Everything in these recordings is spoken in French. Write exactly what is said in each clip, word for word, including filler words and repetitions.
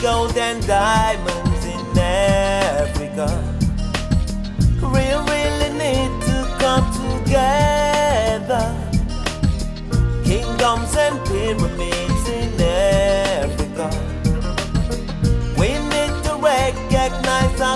gold and diamonds in Africa. We really need to come together. Kingdoms and pyramids in Africa. We need to recognize our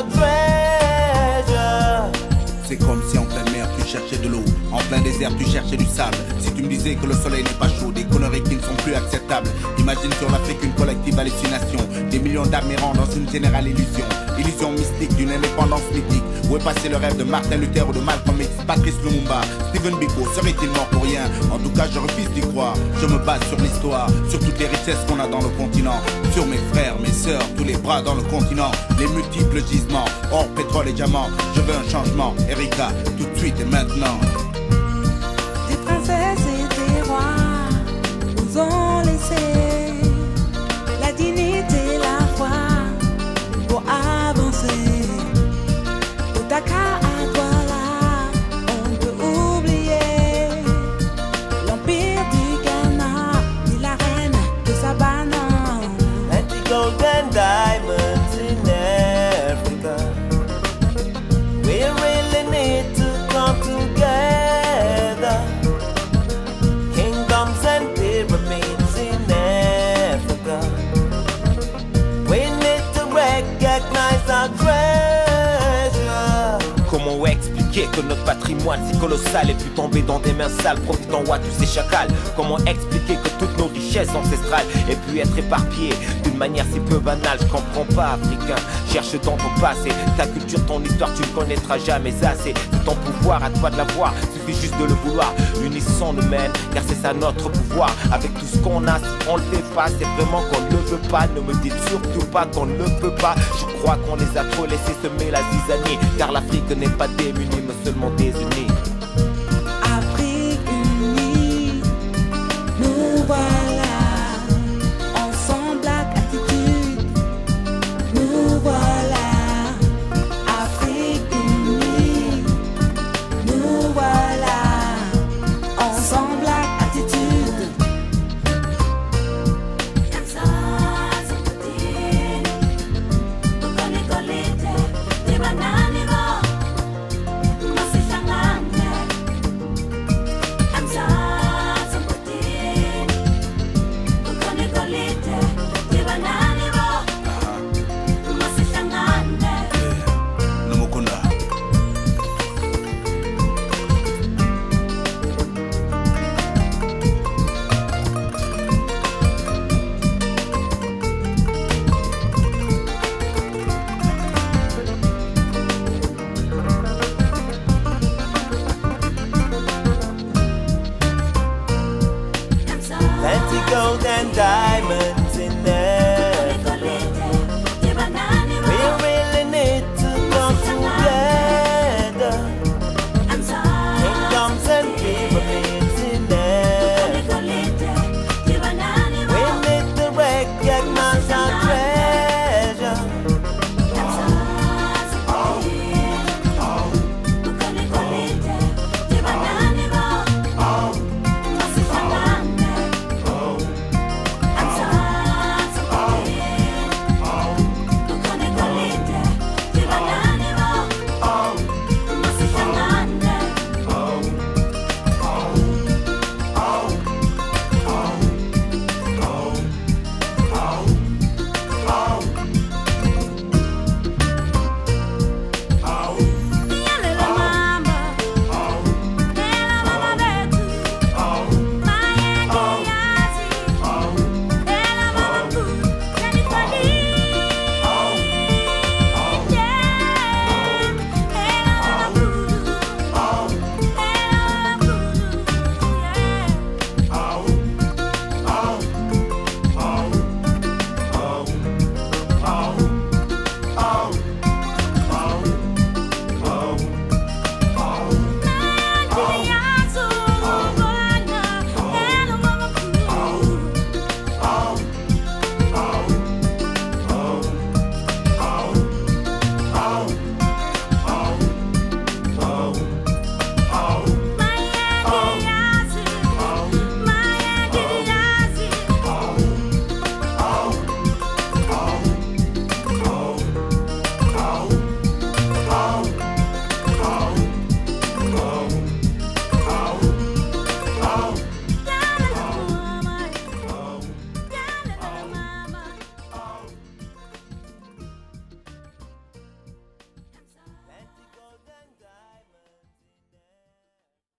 treasure. C'est comme si en pleine mer tu cherchais de l'eau, en plein désert tu cherchais du sable. Si tu me disais que le soleil n'est pas chaud, des conneries qui ne sont plus acceptables. Imagine sur l'Afrique une collective hallucination, des millions d'armes errant dans une générale illusion. Illusion mystique d'une indépendance mythique. Où est passé le rêve de Martin Luther ou de Malcolm X, Patrice Lumumba, Stephen Biko? Serait-il mort pour rien? En tout cas je refuse d'y croire. Je me base sur l'histoire, sur toutes les richesses qu'on a dans le continent, sur mes frères, mes sœurs, tous les bras dans le continent, les multiples gisements, or, pétrole et diamants. Je veux un changement, Erika, tout de suite et maintenant. Des princesses et des rois nous ont laissé la dignité, la foi pour avancer. De Dakar à Douala, on peut oublier l'empire du Ghana ni la reine de Savannah. Plenty gold and diamonds in Africa. We really need to come together. Kingdoms and pyramids in Africa. We need to recognize our treasure. Comment expliquer que notre patrimoine si colossal ait pu tomber dans des mains sales, profitant à tous ces chacals? Comment expliquer que toutes nos richesses ancestrales aient pu être éparpillées d'une manière si peu banale? Je comprends pas, africain. Cherche dans ton passé, ta culture, ton histoire, tu ne connaîtras jamais assez. C'est ton pouvoir, à toi de l'avoir, suffit juste de le vouloir. Unissons-nous même, car c'est ça notre pouvoir. Avec tout ce qu'on a, si on le fait pas, c'est vraiment qu'on ne le veut pas. Ne me dites surtout pas qu'on ne peut pas. Je crois qu'on les a trop laissés semer la zizanie, car l'Afrique n'est pas démunie, mais seulement désunie. Afrique unie, nous voilà, ensemble avec attitude, nous voilà. Afrique unie, nous voilà, ensemble avec attitude. Plenty gold and diamonds in Africa. We really need to come together. Kingdoms and pyramids